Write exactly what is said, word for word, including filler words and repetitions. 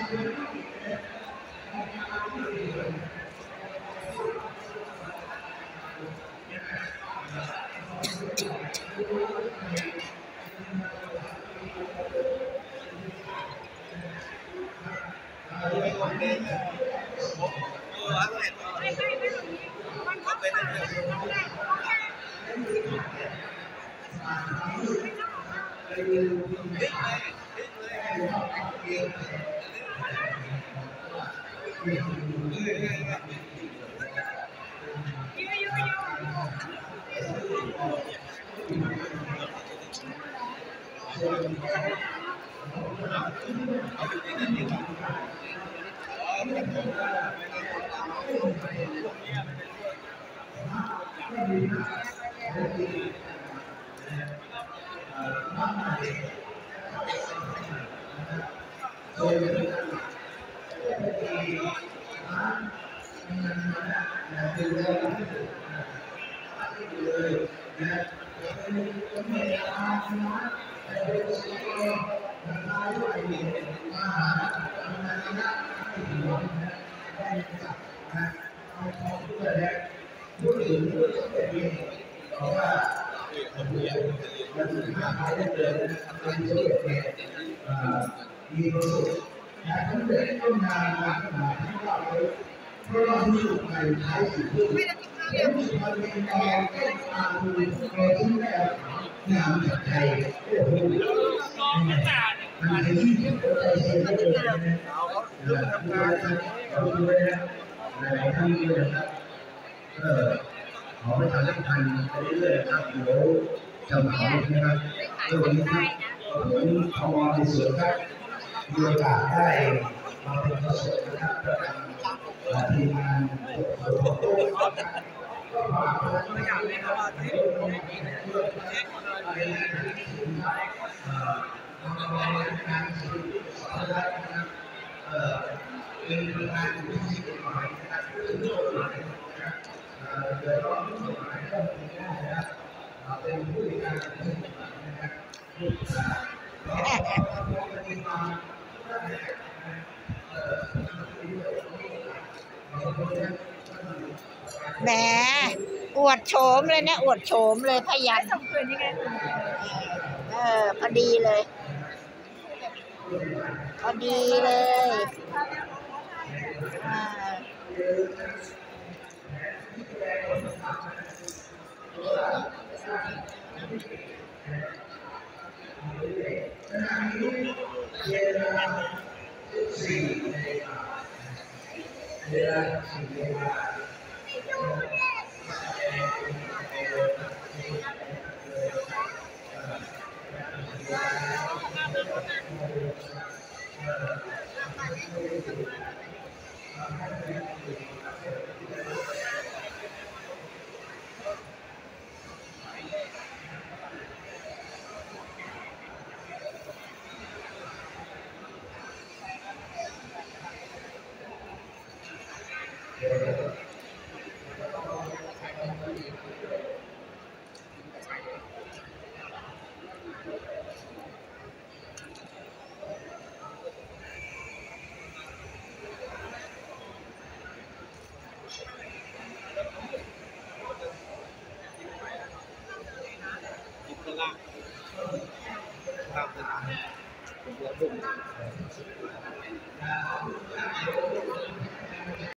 มีประสบการณ์ทั้งเด็กต้นนามาขนาดที่ว่าเลยเพราะเราที่สุดในไทยสุดที่เอ็มสุพรรณเป็นแกงแก้ตาดูแกที่แม่งามจากไทยโอ้โหมันเป็นที่ที่คนไทยเสียใจเลยนะดูแลดูแลหลายๆท่านด้วยนะครับเออขอประชาสัมพันธ์ไปเรื่อยๆครับเดี๋ยวจำเขานะครับเรื่องนี้ครับผมทำงานในส่วนครับมีโอกาสได้มาเป็นกระทรวงนะครับประจำทีมงานก็ฝากตัวอย่างเลยครับว่าที่ตรงนี้เนี่ยเพื่อเป็นการสื่อสารนะครับเอ่อเป็นการที่มีกฎหมายนะครับเรื่องกฎหมายนะครับเดี๋ยวเราต้องกฎหมายเรื่องนี้นะครับเป็นผู้ในการดำเนินการนะครับแหมอวดโฉมเลยเนี่ยอวดโฉมเลยพยัญชนะเออพอดีเลยพอดีเลยอ่า Thank you.